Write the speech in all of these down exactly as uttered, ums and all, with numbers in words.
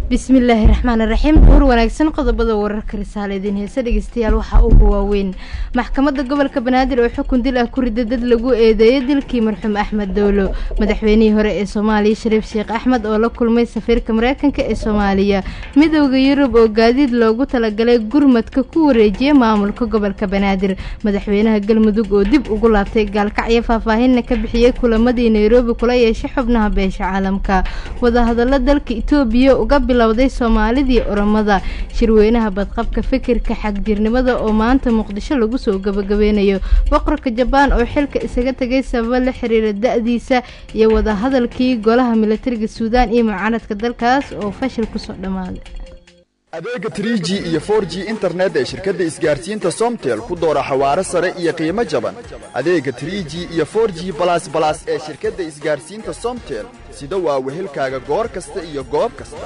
بسم الله الرحمن الرحيم دور wanaagsan qodobada wararka risaaladeen heesa dhageystayaal waxa ugu waaweyn maxkamadda gobolka Banaadir oo xukun dil ah ku riday dad lagu eedeeyay dilkii marxuum Axmed Dawlo madaxweynihii hore ee Soomaaliya Shariif Sheekh Axmed oo la kulmay safiirka Mareykanka ee Soomaaliya midowga Yurub oo gaadiid loogu talagalay gurmadka ku wareejiyay maamulka gobolka Banaadir madaxweynaha Galmudug oo dib ugu laabtay gaalkacyo faahfaahin ka bixiyay kulamadii Nairobi kula yeeshay xubnaha beesha caalamka wada hadalada dalka Itoobiya uga bilowday Soomaalidii Oromada shirweynaha badqabka fikirka xaqdirnimada oo maanta Muqdisho lagu soo gabagabeynayo boqorka Jabaan oo xilka isaga tagay sabab la xiriira da'diisa iyo wada hadalkii golaha militariga Suudaan iyo mucaaradka dalkaas oo fashil ku soo dhamaaday adeega three G iyo four G internet ee shirkadda isgaarsiinta Somtel ku doora xawaare sare iyo qiimo jaban adeega three G iyo four G plus plus ee shirkadda isgaarsiinta Somtel sida waa wehelkaaga goor kasta iyo goob kasta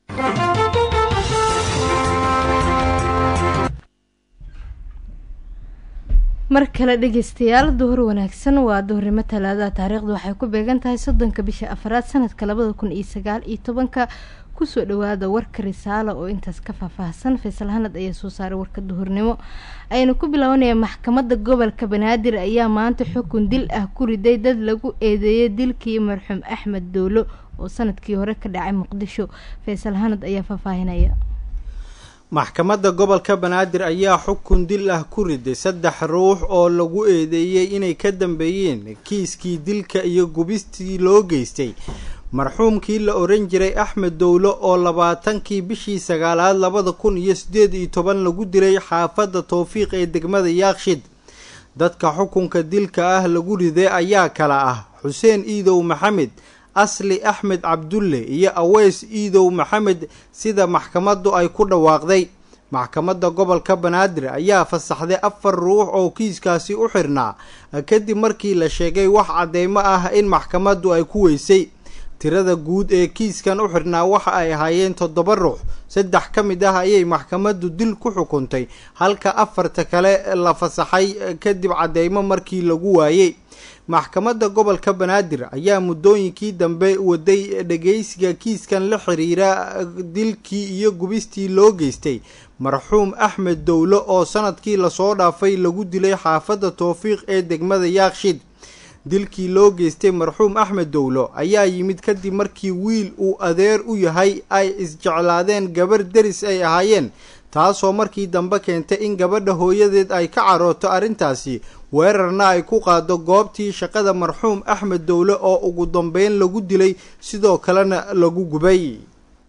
markale dhageystayaal duhur wanaagsan waa duhurnimo talaada taariikhdu waxay ku beegan tahay soddonka bisha afraad sanadka laba kun iyo sagaal iyo tobanka kusoo dhawaada warka risaalo oo intaas ka faahfaahsan Faysal Hanad ayaa soo saaray warka duhurnimo ayna ku bilaabanaya maxkamadda gobolka Banaadir ayaa maanta xukun dil ah ku riday dad lagu eedeeyay dilkii marxuum Axmed Dawlo oo sanadkii hore ka dhacay Muqdisho Faysal Hanad ayaa faahfaahinaya maxkamadda gobolka Banaadir ayaa xukun dil ah ku riday saddex ruux oo lagu eedeeyay inay ka dambeeyeen kiiskii dilka iyo gubistii loo geystay marxuumkii la oran jiray Axmed Dawlo oo labaatankii bishii sagaalaad labada kun iyo siddeed iyo toban lagu dilay xaafadda Tawfiiq ee degmada Yaaqshid dadka xukunka dilka ah lagu riday ayaa kala ah Xuseen Iidow Maxamed Asli Axmed Cabdulle iyo Aweys Iidow Maxamed sida maxkamaddu ay ku dhawaaqday maxkamadda gobolka Banaadir ayaa fasaxday afar ruux oo kiiskaasi u xirnaa kadib markii la sheegay wax cadeymo ah in maxkamaddu ay ku weysay tirada guud ee kiiskan u xirnaa waxa ay ahaayeen toddoba ruux saddex ka mid ah ayay maxkamaddu dil ku xukuntay halka afarta kale la fasaxay kadib cadeymo markii lagu waayay maxkamadda gobolka Banaadir ayaa muddooyinkii dambe waday dhageysiga kiiskan la xiriira dilkii iyo gubistii loo geystay marxuum Axmed Dawlo oo sanadkii la soo dhaafay lagu dilay xaafadda Tawfiiq ee degmada Yaaqshid dilkii loo geystay marxuum Axmed Dawlo ayaa yimid kadib markii wiil uu adeer u yahay ay isjeclaadeen gabar deris ay ahaayeen taasoo markii dambe keentay in gabadha hooyadeed ay ka carooto arrintaasi weerarna ay ku qaado goobtii shaqada marxuum Axmed Dawlo oo ugu dambeyn lagu dilay sidoo kalena lagu gubay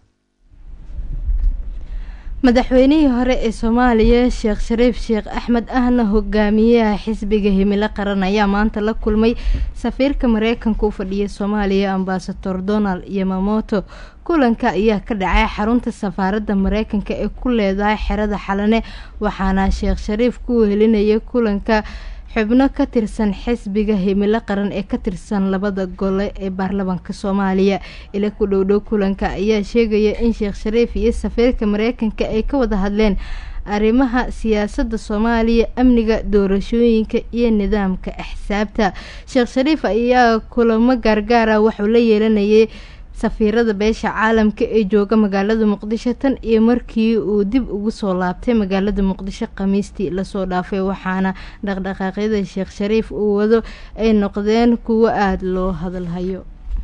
madaxweynihii hore ee Soomaaliya Sheekh Shariif Sheekh Axmed ahna hogaamiyaha xisbiga himilo qaran ayaa maanta la kulmay safiirka Mareykanka u fadhiyay Soomaaliya Ambassador Donald Yamamoto kulanka ayaa ka dhacay xarunta safaaradda Mareykanka ee ku leedahay xerada Xalane waxaana Sheekh Shariif ku wehelinayay kulanka xubno ka tirsan xisbiga himilo qaran ee ka tirsan labada gole ee baarlamaanka Soomaaliya ila ku dhowdhow kulanka ayaa sheegaya in Sheekh Shariif iyo safiirka Mareykanka ay ka wada hadleen arrimaha siyaasadda Soomaaliya amniga doorashooyinka iyo nidaamka axsaabta Sheekh Shariif ayaa kulamo gaargaar ah wuxuu la yeelanayay safiirada beesha caalamka ee jooga magaalada Muqdisho tan iyo markii uu dib ugu soo laabtay magaalada Muqdisho Khamiistii la soo dhaafay waxaana dhaqdhaqaaqyada Sheekh Shariif uu wado ay noqdeen kuwo aad loo hadalhayo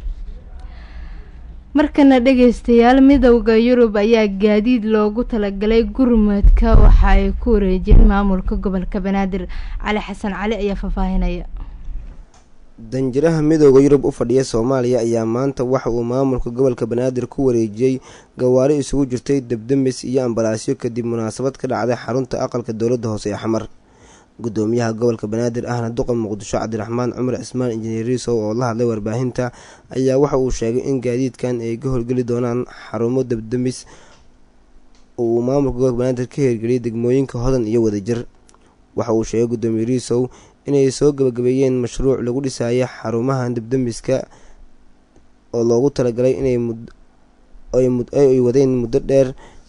markana dhageystayaal midowga Yurub ayaa gaadiid loogu talagalay gurmadka waxa ay ku wareejiyeen maamulka gobolka Banaadir Cali Xasan Cali ayaa faahfaahinaya danjiraha midowga Yurub u fadhiya Soomaaliya ayaa maanta waxa uu maamulka gobolka Banaadir ku wareejiyay gawaari isugu jirtay dabdamis iyo ambalaasyo kadib munaasabad ka dhacday xarunta aqalka dowladda hoose ee Xamar gudoomiyaha gobolka Banaadir ahna duqa Muqdisho Cabdiraxmaan Cumar Ismaan Injineer Riisow oo la hadlay warbaahinta ayaa waxa uu sheegay in gaadiidkan ay ka howlgali doonaan xarumo dabdamis oo maamulka gobolka Banaadir ka hirgeliyay degmooyinka Hodan iyo Wadajir waxa uu sheegay gudoomiye Riisow inay soo gabagabeeyeen mashruuc lagu dhisaayo xarumaha dabdamiska oo loogu talagalay inay mud ay wadeen muddo dheer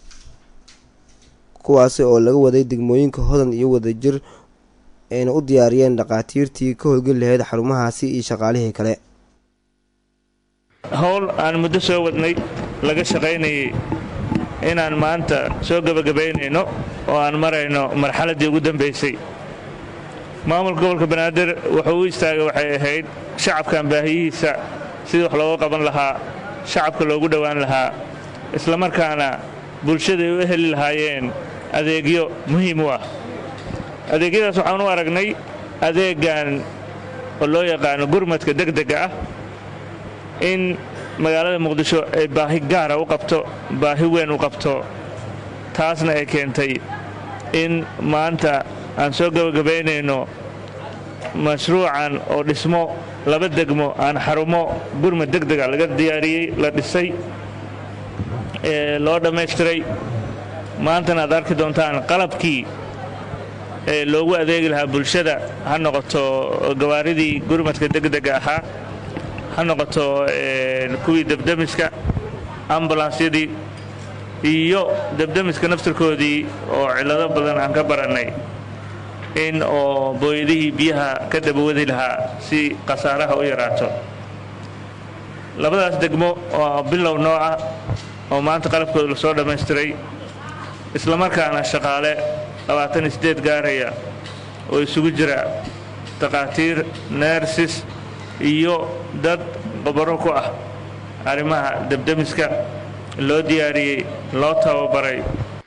kuwaas oo laga waday degmooyinka Hodan iyo Wadajir ayna u diyaariyeen dhaqaatiirtii ka howlgali lahayd xarumahaasi iyo shaqaalihii kale hawl aan muddo soo wadnay laga shaqeynayay inaan maanta soo gabagabaynayno oo aan marayno marxaladdii ugu dambaysay. maamulka gobolka banaadir wuxuu u istaagay waxay ahayd shacabkan baahiyihiisa sidii wax looga qaban lahaa, shacabka loogu dhowaan lahaa, isla markaana bulshaday u heli lahaayeen adeegyo muhiim u ah. adeegyadaas waxaan u aragnay adeegan oo loo yaqaano gurmadka degdega ah in magaalada muqdisho ay baahi gaara u qabto, baahi weyn u qabto. taasna ay keentay in maanta aan soo gabagabaynayno mashruucan oo dhismo laba degmo aan xarumo gurmad degdega laga diyaariyey, la dhisay, ee loo dhammaystiray. maantana aad arki doontaan qalabkii ee loogu adeegi lahaa bulshada, ha noqoto gawaaridii gurmadka degdega ahaa, ha noqoto kuwii debdemiska, ambulansyadii iyo debdemiska naftirkoodii oo cillado badan aan ka barannay in oo booyadihii biyaha ka dabawadi lahaa si khasaaraha u yaraato. labadaas degmo oo bilow noo ah oo maanta qalabkooda la soo dhammaystiray, isla markaana shaqaale labaatan iyo siddeed gaaraya oo isugu jira takhaatiir, neersis iyo dad khubaro ku ah arrimaha debdemiska loo diyaariyey, loo tababaray.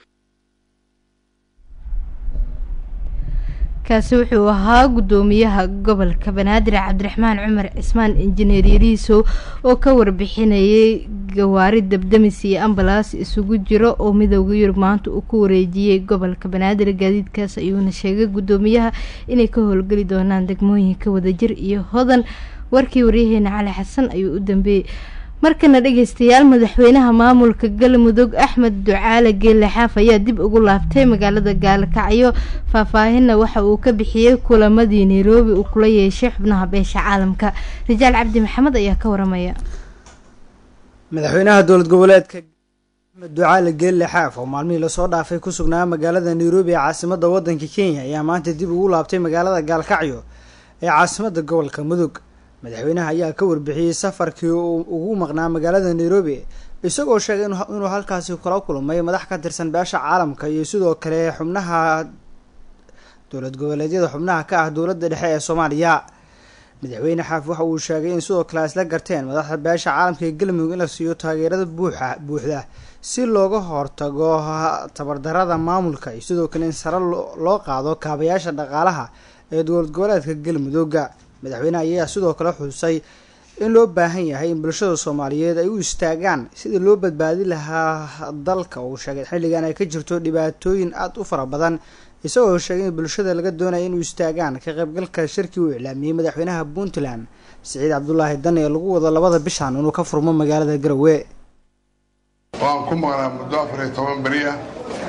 kaasi wuxuu ahaa gudoomiyaha gobolka banaadir cabdiraxmaan cumar cismaan injineer yariiso oo ka warbixinayay gawaari debdemis iyo ambalaas isugu jiro oo midowga yurub maanta uu ku wareejiyey gobolka banaadir. gaadiidkaas ayuuna sheegay gudoomiyaha inay ka howlgeli doonaan degmooyinka wadajir iyo hodan. warkii waryaheena cali xasan ayuu u dambeeyey. markana dhegeystayaal, madaxweynaha maamulka galmudug axmed ducaale geelle xaaf ayaa dib ugu laabtay magaalada gaalkacyo. faahfaahinna waxa uu ka bixiyey kulamadii nairobi uu kula yeeshay xubnaha beesha caalamka. rijaal cabdi maxamed ayaa ka waramaya. madaxweynaha dowlad goboleedka axmed ducaale geelle xaaf oo maalmihii lasoo dhaafay ku sugnaa magaalada nairobi ee caasimada wadanka kenya ayaa maanta dib ugu laabtay magaalada gaalkacyo ee caasimada gobolka mudug. madaxweynaha ayaa ka warbixiyey safarkii uu ugu maqnaa magaalada nairobi, isagoo sheegay inuu halkaasi kula kulmay madax ka tirsan beesha caalamka iyo sidoo kale xubnaha dowlad goboleedyada xubnaha ka ah dowladda dhexe ee soomaaliya. madaxweyne xaaf waxa uu sheegay in sidoo kale isla garteen madaxda beesha caalamka ee galmudug in la siiyo taageerada buuxa buuxda si looga hortago tabardarada maamulka iyo sidoo kale in sare loo qaado kaabayaasha dhaqaalaha ee dowlad goboleedka galmudugga. madaxweynaha ayaa sidoo kale xusay in loo baahan yahay in bulshada soomaaliyeed ay u istaagaan sidii loo badbaadi lahaa dalka. uu sheegay xilligan ay ka jirto dhibaatooyin aada u fara badan, isagoo sheegay in bulshada laga doonaya inuu istaagaan ka qaybgalka shirkii uu iclaamiyey madaxweynaha puntland siciid cabdulaahi dani ee lagu wado labada bishan inuu ka furmo magaalada garowe. waan ku maqnaa muddo afar iyo toban beri ah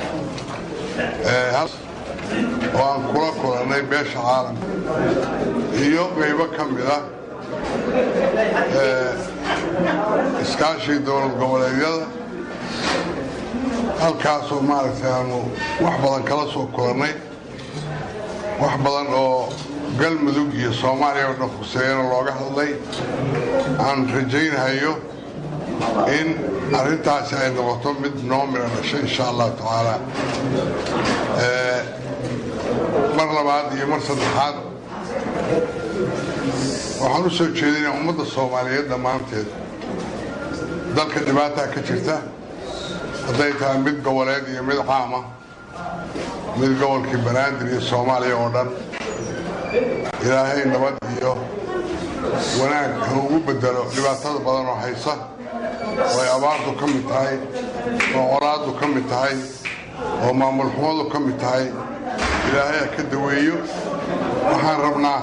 oo aan kula kulannay beesha caalamka iyo qaybo ka mid ah iskaashii dowlad goboleedyada. halkaasoo maaragtay aanu wax badan kala soo kulannay, wax badan oo galmudug iyo soomaaliya oo dhan khuseeyana looga hadlay. aan rajaynahayo in arrintaasi ay noqoto mid noo midha dhashay insha allahu tacaala. mar labaad iyo mar saddexaad waxaan u soo jeedinaa ummadda soomaaliyeed dhammaanteed dalka dhibaataa ka jirta, hadday tahay mid goboleed iyo mid caama, mid gobolkii banaadir iyo soomaaliya oo dhan. ilaahay nabad iyo wanaag ha ugu bedelo dhibaatada badan oo haysa, oo ay abaartu ka mid tahay, oo colaaddu ka mid tahay, oo maamul xumadu ka mid tahay. ilaahay ha ka daweeyo. waxaan rabnaa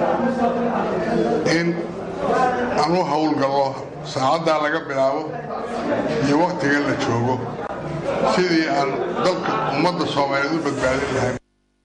in aan u howlgallo saacaddaa laga bilaabo iyo wakhtigan la joogo sidii aan dalka ummadda soomaaliyeed u badbaadin lahayn.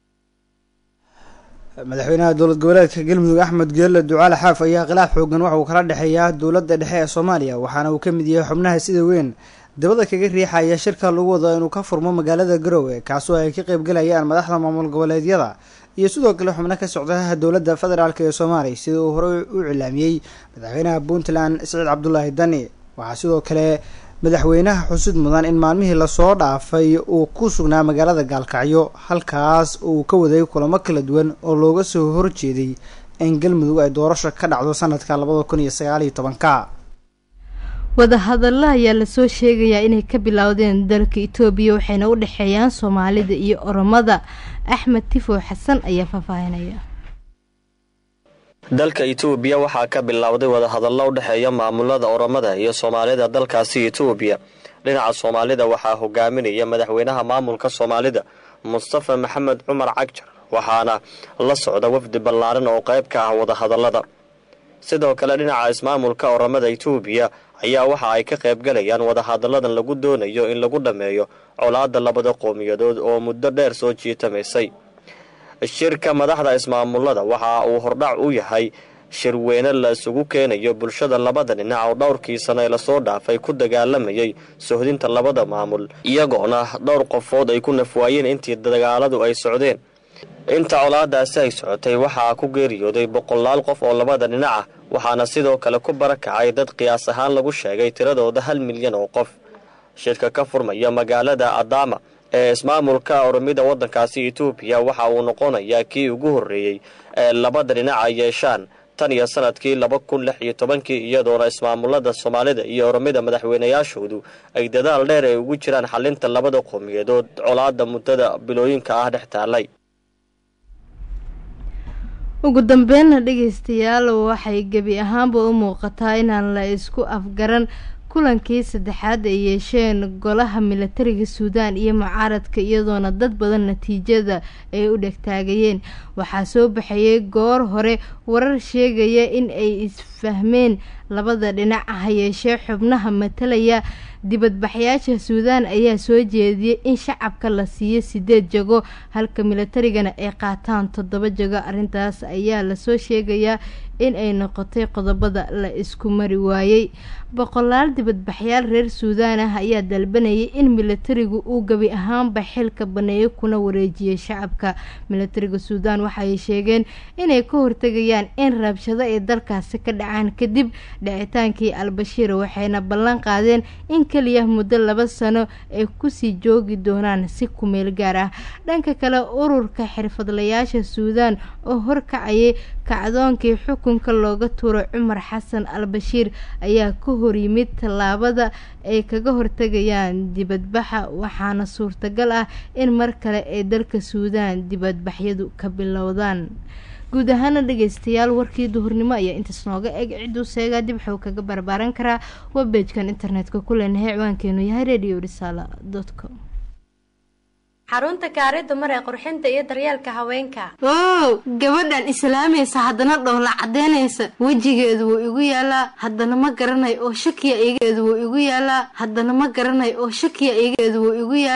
madaxweynaha dowlad goboleedka galmudug axmed geelle ducaale xaaf ayaa khilaaf xoogan waxa uu kala dhexeeyaa dowladda dhexe ee soomaaliya, waxaana uu ka mid yahay xubnaha sida weyn dabada kaga riixaya shirka lagu wado inuu ka furmo magaalada garowe, kaasoo ay ka qaybgalayaan madaxda maamul goboleedyada iyo sidoo kale xubno ka socda dowladda federaalk ee soomaaliya sida uu horey u cilaamiyey madaxweynaha puntland siciid cabdulaahi dani. waxaa sidoo kale madaxweynaha xusid mudan in maalmihii lasoo dhaafay uu ku sugnaa magaalada gaalkacyo halkaas uu ka waday kulamo kala duwan oo looga soo horjeeday in galmudug ay doorasho ka dhacdo sanadka labada kun iyo sagaal iyo tobanka. wadahadalla ayaa lasoo sheegayaa inay ka bilowdeen dalka Itoobiya waxayna u dhexeeyaan Soomaalida iyo Oromada. Axmed Tifo Xasan ayaa faahfaahinaya. dalka Itoobiya waxaa ka bilowday wadahadallo u dhexeeya maamulada Oromada iyo Soomaalida dalkaasi Itoobiya. dhinaca Soomaalida waxaa hogaaminaya madaxweynaha maamulka Soomaalida Mustafa Maxamed Cumar Cagjar waxaana la socda wafdi ballaaran oo qayb ka ah wadahadallada. sidoo kale dhinaca ismaamulka Oromada Itoobiya ayaa waxa ay ka qayb galayaan wadahadalladan lagu doonayo in lagu dhameeyo colaadda labada qowmiyadood oo muddo dheer soo jiitamaysay. shirka madaxda ismaamulada waxa uu hordhac u yahay shirweyne la isugu keenayo bulshada labada dhinac oo dhowrkii sano ee lasoo dhaafay ku dagaalamayay sohdinta labada maamul iyagoona dhowr qofood ay ku nafwaayeen intii dagaaladu ay socdeen. inta colaadaasi ay socotay waxaa ku geeriyooday boqolaal qof oo labada dhinac ah waxaana sidoo kale ku barakacay dad qiyaas ahaan lagu sheegay tiradooda hal milyan oo qof. shirka ka furmaya magaalada Adama ee ismaamulka Oromida wadankaasi Itoobiya waxa uu noqonayaa kii ugu horeeyay ee labada dhinac ay yeeshaan tan iyo sanadkii laba kun lix iyo tobankii iyadoona ismaamulada Soomaalida iyo Oromida madaxweynayaashoodu ay dadaal dheer ay ugu jiraan xalinta labada qowmiyadood colaadda muddada bilooyinka ah dhex taalay. ugu dambeyn dhageystayaal waxay gabi ahaanba u muuqataa inaan la isku afgaran kulankii saddexaad ay yeesheen golaha militariga Suudaan iyo mucaaradka iyadoona dad badan natiijada ay u dhagtaagayeen. waxaa soo baxayay goor hore warar sheegaya in ay isfahmeen labada dhinac ah yeeshee xubnaha matalaya dibadbaxyaasha Suudaan ayaa soo jeediyay in shacabka la siiyo sideed jago halka militarigana ay qaataan toddoba jago. arrintaas ayaa la soo sheegayaa in ay noqotay qodobada la isku mari waayay. boqolaal dibadbaxyaal reer Suudaan ah ayaa dalbanayay in militarigu uu gabi ahaanba xilka baneeyo kuna wareejiyo shacabka. militariga Suudaan waxay sheegeen inay ka hortagayaan in rabshado ay dalkaasi ka dhacaan kadib dhacitaankii Al-Bashir waxayna ballan qaadeen in kaliya muddo laba sano ay ku sii joogi doonaan si ku meel gaar ah. dhanka kale ururka xirfadlayaasha Suudaan oo horkacayay kacdoonkii xukunka looga tuuro Cumar Xasan Al-Bashir ayaa ka horyimid tallaabada ay kaga hortagayaan dibadbaxa waxaana suurtagal ah in mar kale ay dalka Suudaan dibadbaxyadu ka bilowdaan. guud ahaan dhageystayaal warkii duhurnimo ayaa intaas nooga eg ciduu seega dib xog kaga barbaaran karaa webpage-kan internetka ku leenahay ciwaankeenu yahay radio risala dot com. xarunta kaari dumar ee qurxinta iyo daryeelka haweenka. oo gabadhan islaamaysa haddana dhoola cadeynaysa wajigeedu wuu igu yaalaa haddana ma garanay oo shakiya igeedu wuu igu yaalaa haddana ma garanay oo shakiya igeedu wuu igu yaalaa